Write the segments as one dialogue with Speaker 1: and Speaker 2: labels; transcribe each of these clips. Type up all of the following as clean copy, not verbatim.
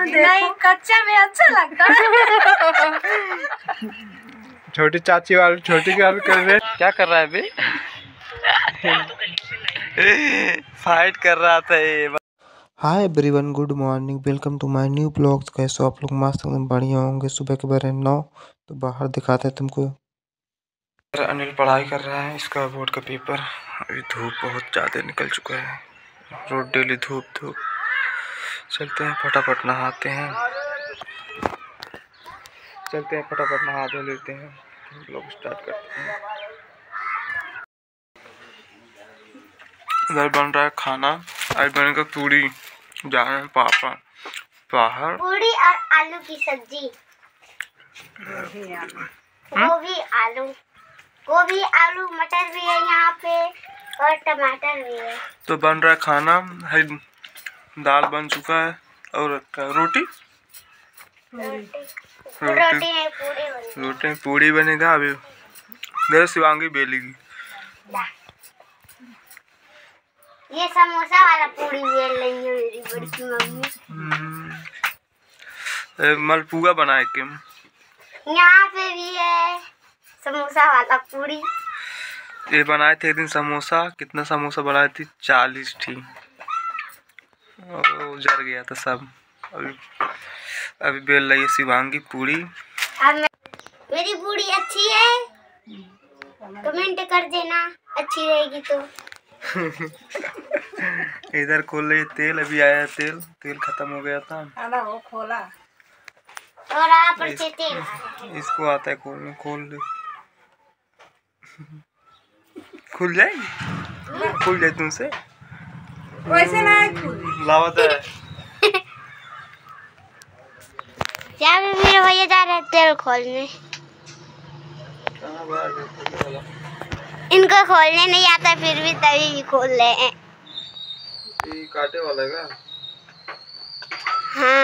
Speaker 1: नहीं, कच्चा में अच्छा लगता है।
Speaker 2: छोटी चाची वाली छोटी गर्ल कर रहे। क्या कर रहा है अभी? फाइट कर रहा था ये। Hi everyone, good morning, welcome to my new blogs. कैसे आप लोग? मस्त एकदम बढ़िया होंगे। सुबह के बजे 9 तो बाहर दिखाते हैं तुमको। अनिल पढ़ाई कर रहा है, इसका बोर्ड का पेपर। अभी धूप बहुत ज़्यादा निकल चुका है, रोज डेली धूप धूप। चलते हैं फटाफट नहाते हैं, फटाफट नहा धो लेते हैं, ब्लॉग स्टार्ट करते हैं। इधर बन रहा है खाना, आज बनेगा पूरी। जा रहे हैं पापा बाहर।
Speaker 3: पूरी और आलू की सब्जी, गोभी आलू मटर भी है यहाँ पे और टमाटर भी है।
Speaker 2: तो बन रहा है खाना, दाल बन चुका है और रोटी पूरी बनेगा। अभी देर शिवांगी बेलेगी।
Speaker 3: ये समोसा वाला पूरी बेल रही है मेरी बड़ी मम्मी।
Speaker 2: मलपुआ बनाए के
Speaker 3: यहाँ पे भी है समोसा वाला पूरी।
Speaker 2: ये बनाए थे एक दिन समोसा। कितना समोसा बनाए थे? 40 थी। जर गया था सब। अभी बेल रही है शिवांगी पूरी।
Speaker 3: मेरी पूरी अच्छी है, कमेंट कर देना अच्छी रहेगी तो।
Speaker 2: इधर खोल रही तेल, अभी आया तेल खत्म हो गया था।
Speaker 3: वो खोला और आप तेल
Speaker 2: इसको आता है खोलने। खोल दे, खुल जाएगी, खुल जाए तुमसे
Speaker 1: वैसे ना
Speaker 2: लावत है।
Speaker 3: क्या मेरे भैया जा रहे हैं तेल खोलने। इनको खोलने नहीं आता फिर भी तभी भी खोल रहे हैं।
Speaker 2: ये काटे वाला है क्या?
Speaker 3: हाँ,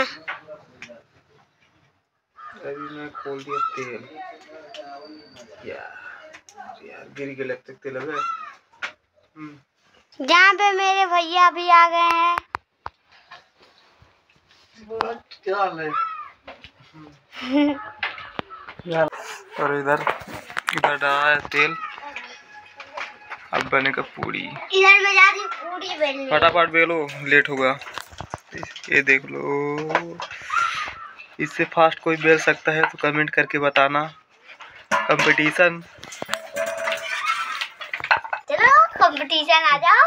Speaker 2: अभी मैं खोल दिया तेल। यार गिर के लगते तेल है।
Speaker 3: जहाँ पे मेरे भैया भी आ गए हैं।
Speaker 2: क्या हाल है? और इधर डाला है तेल, अब बनेगा पूरी।
Speaker 3: इधर मैं जा रही हूँ पूरी बेलने।
Speaker 2: फटाफट बेलो, लेट होगा। ये देख लो, इससे फास्ट कोई बेल सकता है तो कमेंट करके बताना। कंपटीशन,
Speaker 3: चलो कंपटीशन आ जाओ।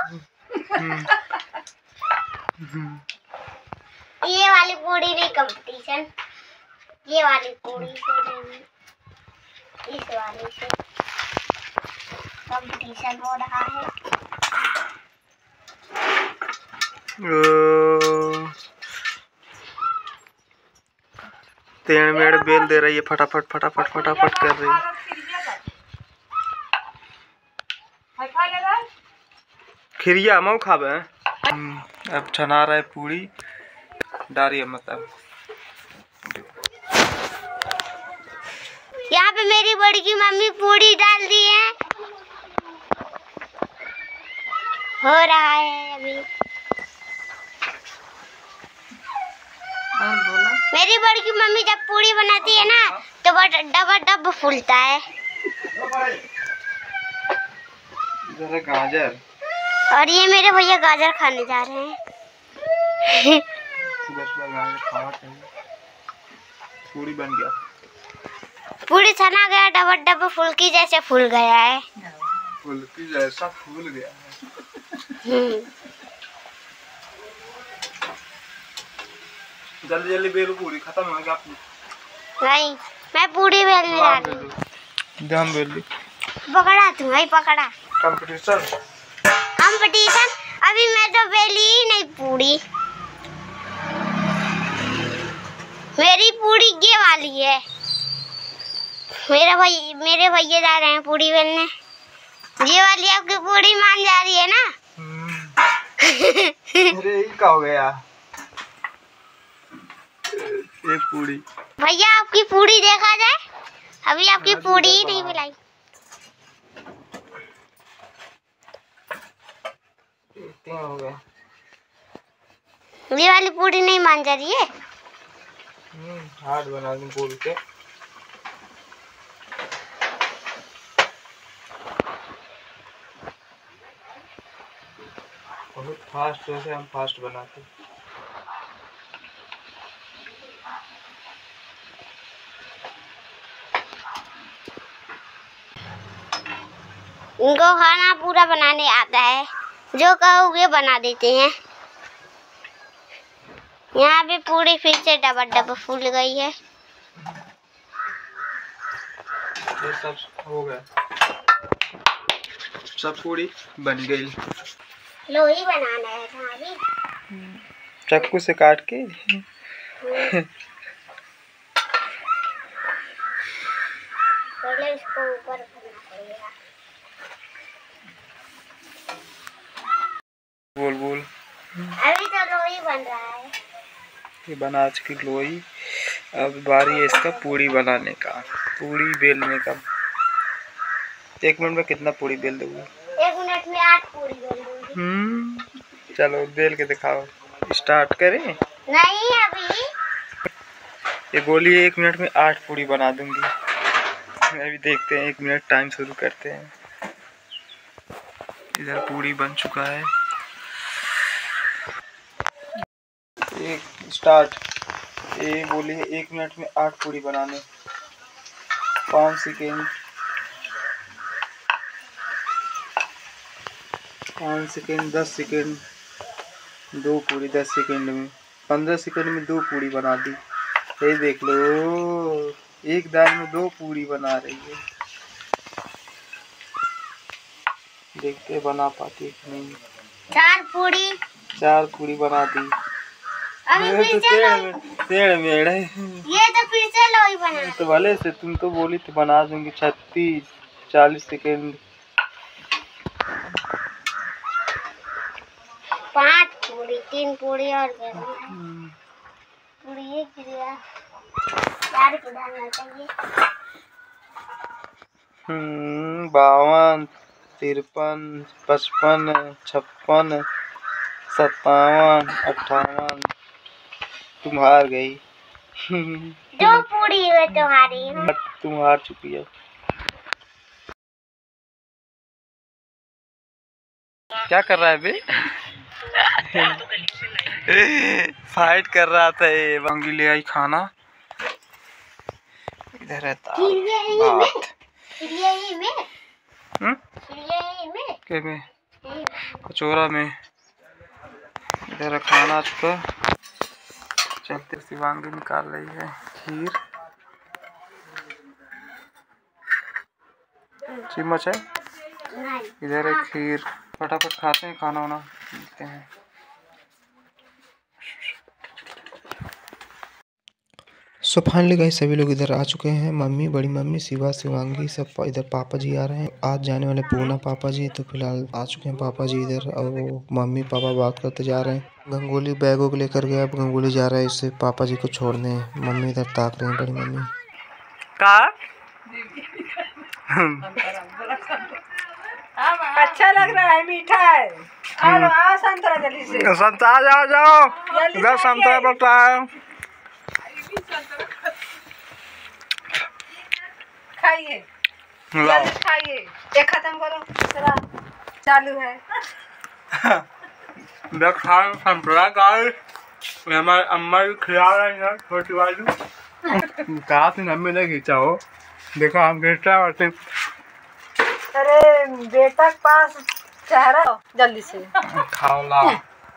Speaker 3: ये वाली पूरी नहीं कंपटीशन, ये वाली पूरी से नहीं, इस वाली से कंपटीशन हो रहा है।
Speaker 2: तेड़ मेड़ बेल दे रही है, फटाफट फटाफट फटाफट कर रही है। खिरिया मऊ खावे। अब छना रहा है पूरी, डारिया मतलब।
Speaker 3: यहाँ पे मेरी बड़ी की मम्मी पूरी डाल दी है, हो रहा है अभी। मेरी बड़ी की मम्मी जब पूरी बनाती है ना तो वो डब फूलता है।
Speaker 2: गाजर,
Speaker 3: और ये मेरे भैया गाजर खाने जा रहे हैं।
Speaker 2: गाजर खाना चाहिए। पूरी बन गया,
Speaker 3: पूरी छना गया, डब फुल्की जैसे फूल गया है।
Speaker 2: फुल्की जैसा फूल गया है। जल्दी जल्दी बेलो, पूरी खत्म हो गया।
Speaker 3: नहीं, मैं पूरी बेलने जा रही हूँ।
Speaker 2: ध्यान बेल ली।
Speaker 3: पकड़ा तू, भाई पकड़ा।
Speaker 2: कंपटीशन
Speaker 3: अभी मैं तो बेली ही नहीं पूरी। मेरी पूरी ये वाली है। मेरे भैया जा रहे हैं पूरी बेलने। ये वाली आपकी पूरी मान जा रही है ना?
Speaker 2: अरे ये क्या हो गया? एक पूरी
Speaker 3: भैया आपकी पूरी देखा जाए, अभी आपकी पूरी ही नहीं मिलाई।
Speaker 2: हो गया।
Speaker 3: ये वाली पूरी नहीं मान जा रही है।
Speaker 2: हार्ड बना दूं बोल के। बहुत फास्ट, वैसे हम फास्ट बनाते।
Speaker 3: इनको खाना पूरा बनाने आता है, जो कहोगे बना देते हैं। यहाँ पे पूरी फिर से डबल फूल गई है।
Speaker 2: ये सब हो गया, सब पूरी बन गई।
Speaker 3: लोई बनाना है था अभी,
Speaker 2: चाकू से काट के।
Speaker 3: पहले इसको ऊपर करना पड़ेगा।
Speaker 2: गोल गोल
Speaker 3: अभी तो लोई बन रहा है।
Speaker 2: ये बना चुकी लोई। अब बारी है इसका पूरी बनाने का, पूरी बेलने का। 1 मिनट में कितना पूरी बेल दोगे?
Speaker 3: 1 मिनट में 8 पूरी बेल दूंगी।
Speaker 2: चलो बेल के दिखाओ, स्टार्ट करें?
Speaker 3: नहीं अभी।
Speaker 2: ये बोली 1 मिनट में 8 पूरी बना दूंगी। अभी देखते हैं, 1 मिनट टाइम शुरू करते हैं। इधर पूरी बन चुका है। एक स्टार्ट। ये बोली 1 मिनट में 8 पूरी बनाने। 5 सेकेंड, 5 सेकेंड, 10 सेकेंड, 2 पूरी 10 सेकेंड में। 15 सेकेंड में 2 पूरी बना दी। ये देख लो, एक दाल में 2 पूरी बना रही है। देखते बना पाती है कि नहीं।
Speaker 3: 4
Speaker 2: पूरी बना दी।
Speaker 3: अभी फिर से
Speaker 2: टेढ़ मेढ़ है।
Speaker 3: ये तो फिर से लोई बना।
Speaker 2: तो भले से तुम तो बोली तो बना दूंगी। 36, 40 सेकेंड।
Speaker 3: 5 पूरी, 3 पूरी और पूरी एक गिरा। 4 को डालना चाहिए।
Speaker 2: 52, 53, 55, 56, 57, 58। तुम हार गई।
Speaker 3: 2 पूरी है तुम्हारी।
Speaker 2: तुम हार चुकी है। क्या कर रहा है बे? फाइट कर रहा था ये। वांगी ले आई खाना। इधर है भात। के में कचोरा में। इधर है खाना आ चुका। चलते शिवांगी निकाल रही है खीर। चम्मच है, इधर है खीर। फटाफट खाते हैं, खाना वाना पीते हैं। सो फाइनली गाइस सभी लोग इधर आ चुके हैं। मम्मी, बड़ी मम्मी, शिवा, शिवांगी सब। इधर पापा जी आ रहे हैं। आज जाने वाले पूना पापा जी, तो फिलहाल आ चुके हैं पापा जी इधर। और वो मम्मी पापा बात करते जा रहे हैं। गंगोली बैगों को लेकर गया। अब गंगोली जा रहा है इससे पापा जी को छोड़ने। मम्मी इधर ताक रही है, बड़ी मम्मी।
Speaker 1: अच्छा लग रहा है, मीठा है। आओ संतरा जल्दी से।
Speaker 2: संतरा जाओ जाओ, इधर संतरा बता है।
Speaker 1: खाइए, जल्दी खाइए। ये खत्म करो, दूसरा चालू है।
Speaker 2: संतरा गाइस, हमारे अम्मा भी खिला रही है, छोटी वाली। कहा थी मम्मी ने खींचा हो, देखो हम खींचा करते।
Speaker 1: अरे बेटा के पास चेहरा, जल्दी से
Speaker 2: खाओ लाओ।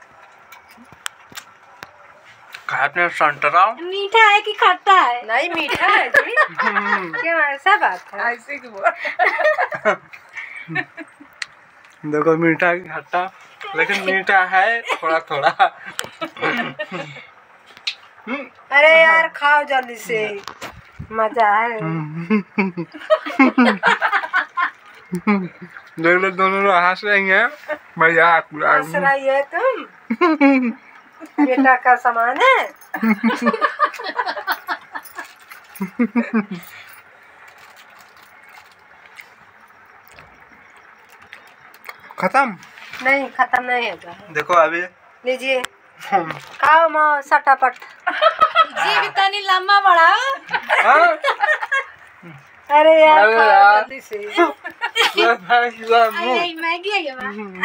Speaker 2: खाते हैं संतरा।
Speaker 1: मीठा है कि खट्टा है? नहीं मीठा है जी। क्यों ऐसा बात है? ऐसे क्यों?
Speaker 2: देखो मीठा की खट्टा, लेकिन मीठा है थोड़ा थोड़ा।
Speaker 1: अरे यार खाओ जल्दी से, मजा है।
Speaker 2: देख लो दोनों लोग हंस रही हैं। मजाक
Speaker 1: हंस रही है तुम? बेटा का सामान है।
Speaker 2: खत्म?
Speaker 1: नहीं खत्म नहीं होगा।
Speaker 2: देखो अभी
Speaker 1: लीजिए खाओ माँ सटापट। जी भी तनी लम्बा बड़ा।
Speaker 2: हाँ?
Speaker 1: अरे यार
Speaker 2: अरे
Speaker 1: खाओ
Speaker 2: यार।
Speaker 1: जल्दी से।
Speaker 2: मुंह।
Speaker 1: मैगी है ये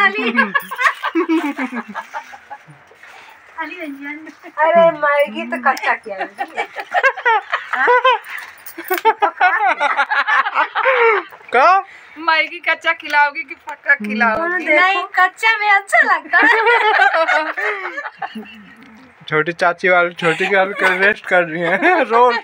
Speaker 1: अरे मैगी तो कच्चा किया है।
Speaker 2: का
Speaker 1: मैगी कच्चा खिलाओगी कि पक्का खिलाओगी? नहीं, कच्चा में अच्छा लगता है।
Speaker 2: छोटी चाची वाली छोटी वाली का रेस्ट कर रही है रोल।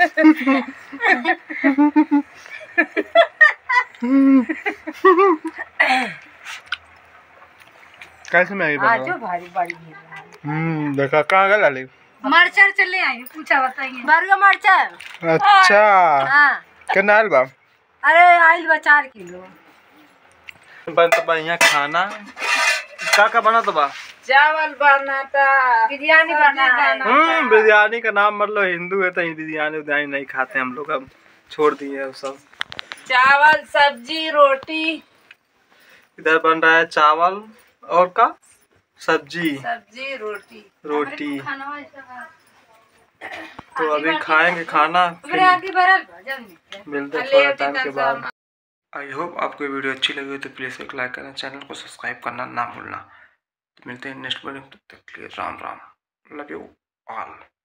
Speaker 2: कैसे मैगी बना?
Speaker 1: आज भारी बड़ी है।
Speaker 2: देखा कहाँ गया लाली?
Speaker 1: मरचा चले आई पूछा बताइए। बरगा मरचा।
Speaker 2: अच्छा
Speaker 1: हाँ।
Speaker 2: कितना आयल बा?
Speaker 1: अरे आइल बा 4 किलो।
Speaker 2: बन तो बढ़िया खाना का बना तो बा?
Speaker 1: चावल बनाता, बिरयानी बनाता।
Speaker 2: बिरयानी का नाम मतलब हिंदू है तो बिरयानी उरयानी नहीं खाते हम लोग, अब छोड़ दिए वो सब।
Speaker 1: चावल सब्जी रोटी।
Speaker 2: इधर बन रहा है चावल और का सब्जी
Speaker 1: रोटी।
Speaker 2: रोटी। तो अभी खाएंगे खाना, फिर मिलते हैं थोड़ा टाइम के बाद। आई होप आपको वीडियो अच्छी लगी हो तो प्लीज़ एक लाइक करना, चैनल को सब्सक्राइब करना ना भूलना। तो मिलते हैं नेक्स्ट वीडियो में, तब तक के लिए Ram Ram, love you all.